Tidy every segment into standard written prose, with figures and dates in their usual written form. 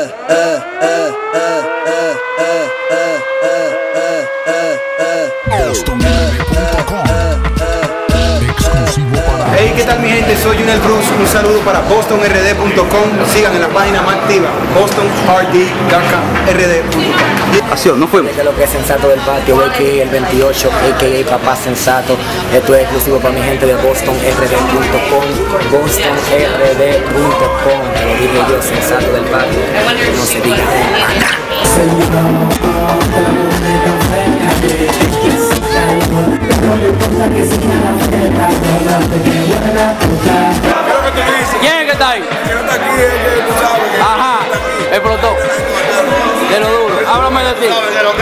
Hey, ¿qué tal mi gente? Soy Junel Cruz. Un saludo para bostonrd.com. Sigan en la página más activa, bostonrd.com. Acción, no fuimos. De lo que es Sensato del Patio, a.k.a. el 28, a.k.a. Papá Sensato. Esto es exclusivo para mi gente de bostonrd.com, bostonrd.com. Te lo dije yo, Sensato del Patio. Que no se diga acá. ¿Quién es que está ahí? Ajá, explotó. De lo duro. Háblame de ti.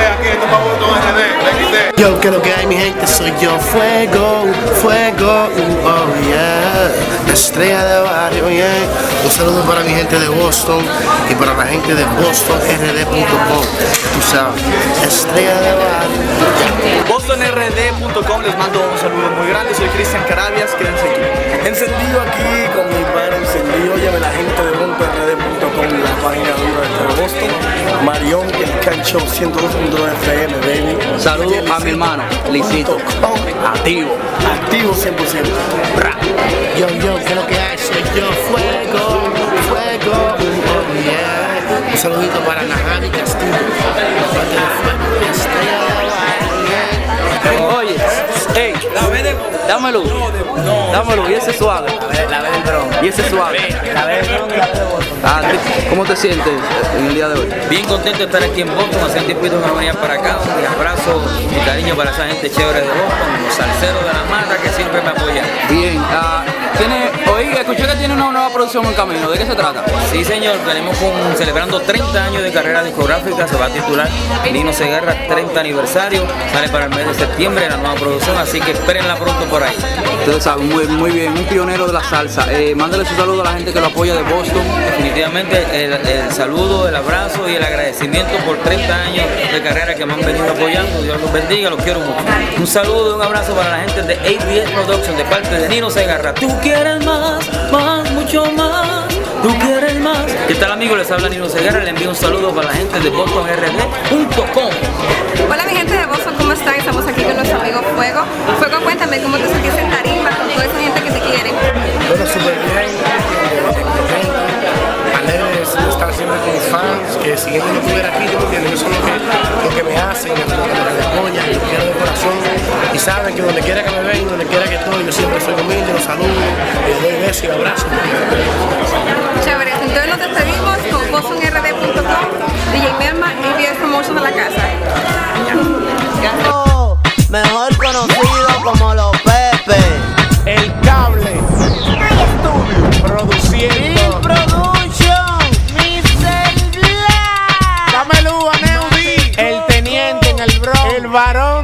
Yo, que lo que hay mi gente, soy yo, fuego, fuego, oh yeah, estrella de barrio, yeah. Un saludo para mi gente de Boston y para la gente de bostonrd.com, tú sabes, estrella de barrio, yeah. bostonrd.com, les mando un saludo muy grande, soy Cristian Carabias, quédense aquí. Encendido aquí con mi padre encendido, llame la gente de bostonrd.com, la página dura de Boston, Marión, el cancho 102.9 FM, baby. Saludos a mi hermano, Licito. Activo. Activo 100%. Yo, que lo que hay, soy yo, fuego, fuego, oh yeah. Un saludito para Najani Castillo. Oye, hey, dámelo. Dámelo, y ese suave. La vez del dron. Y ese suave. La vez del dron y la vez de Boston. ¿Cómo te sientes en el día de hoy? Bien contento de estar aquí en Boston, hace un tiempito que no venía para acá. Un abrazo y cariño para esa gente chévere de Boston, los salseros de la mata que siempre me apoyan. Bien, escuché que tiene una nueva producción en camino. ¿De qué se trata? Sí, señor, tenemos celebrando 30 años de carrera discográfica, se va a titular Nino Segarra 30 aniversario, sale para el mes de septiembre la nueva producción, así que espérenla pronto por ahí. Ustedes saben, muy bien, un pionero de la salsa. Mándale su saludo a la gente que lo apoya de Boston. Definitivamente el saludo, el abrazo y el agradecimiento por 30 años de carrera que me han venido apoyando. Dios los bendiga, los quiero mucho. Un saludo y un abrazo para la gente de ABS Production de parte de Nino Segarra. Tú quieres más, mucho más. Tú quieres más. ¿Qué tal, amigos? Les habla Nino Segarra. Le envío un saludo para la gente de bostonrd.com. Hola, mi gente de Boston, ¿cómo están? Estamos aquí con nuestro amigo Fuego. Fuego, cuéntame cómo te sentiste en tarima con toda esa gente que te quiere. Bueno, súper bien, alegre de estar siempre con mis fans, que si ellos no estuvieran aquí, yo entiendo, eso es lo que me hacen, lo que me apoyan, lo quiero de corazón, y saben que donde quiera que me ven, donde quiera que estoy, yo siempre soy humilde, los saludo, les doy besos y abrazos. Chévere, entonces nos despedimos con bostonrd.com, DJ Melma y ABS Promotion de la casa. Mejor conocido como Los Pepe. El Cable. Estudio. Produciendo. Production. Mr. Black. Dámelo a Neudi. El teniente en el Bronx. El varón